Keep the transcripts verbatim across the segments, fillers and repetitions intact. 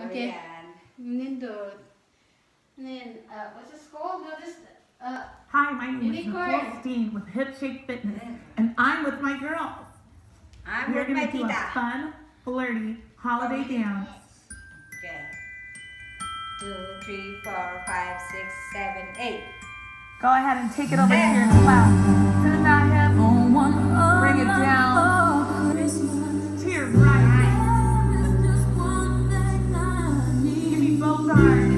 Okay. Yan. Nindot. And then, uh, what's this called? No, this, uh, Hi, my name is Unicorn. Nicole Steen with Hip Shake Fitness, and I'm with my girls. I'm We're with my going to do a tita. fun, flirty holiday dance. Okay. Two, three, four, five, six, seven, eight. Go ahead and take it over here in class. Turn that hip, bring it down to your right. Give me both arms.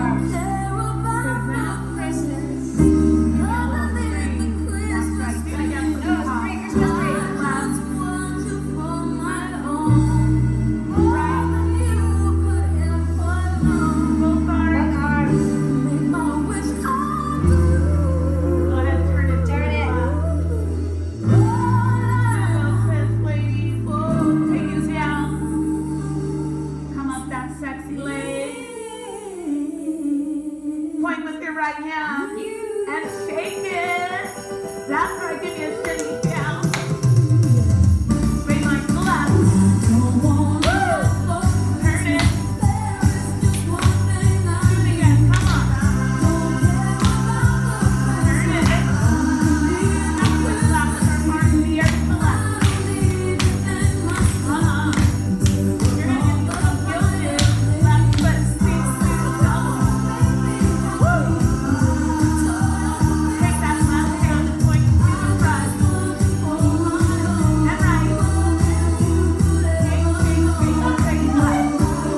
Point with your right hand and shake it. That's right, give me a shake down. Bring my left. Turn it. Do it again, come on. Turn it. Now switch left with our arms in the air to the left. Uh-huh. You're gonna get a little gilded left foot sweep, sweep, double. Take that left hand and point to the front. And right. Shake, shake, shake, don't shake it left.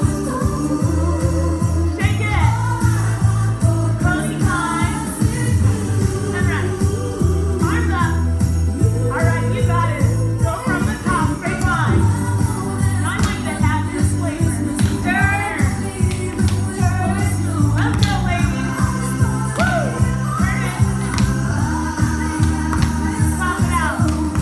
Shake it. Pony time. And right. Arms up. Alright, you got it. Go from the top, straight line. Now I'm going to have this flavor. Turn. Let's go, ladies. Woo! Turn it. Pop it out.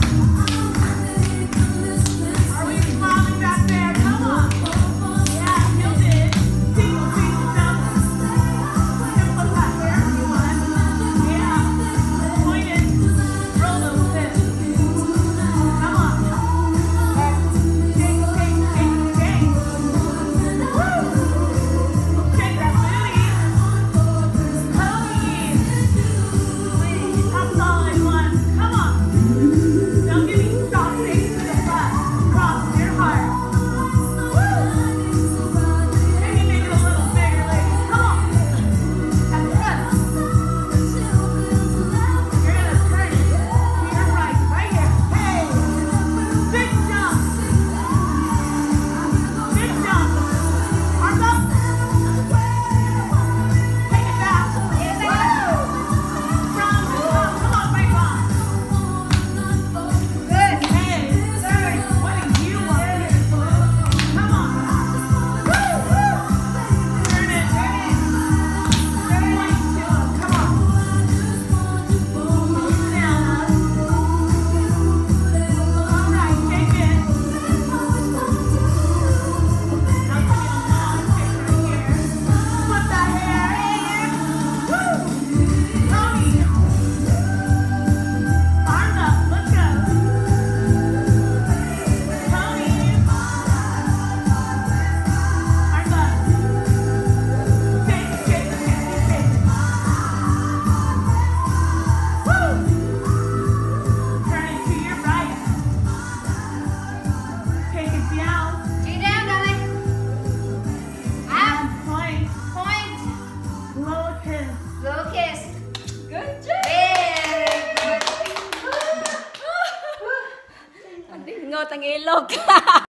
Are we smiling back there? Come on. Yeah, killed it. Single, single, double. Simple clap wherever you want. Yeah. Point it. Roll those hips. Come on. Shake, shake, shake, shake. Woo! Shake that booty. Ponies. That's all I want. Come on. Don't give me soft shakes to the butt. Cross your heart. Woo! Maybe make it a little bigger, ladies. Come on. That's good. You're gonna turn it to your right, right here. Hey! Big jump. Big jump. Arms up. Take it back. Woo! From the top. Come on, right on. Good. Hey, third. What do you want here? Come on. Woo! Woo! Turn it. Turn it. Point to it. Come on. Move down. All right, shake it. Now give me a long shake right here. Flip that hair in. Woo! Tony. Arms up. Let's go. Tony. Arms up. Shake, shake, shake, shake. Woo! Turn it to your right. Take it down. Stay down, darling. And point. Point. Blow a kiss. Little kiss. Good job. Very good. Ngô tang ilog.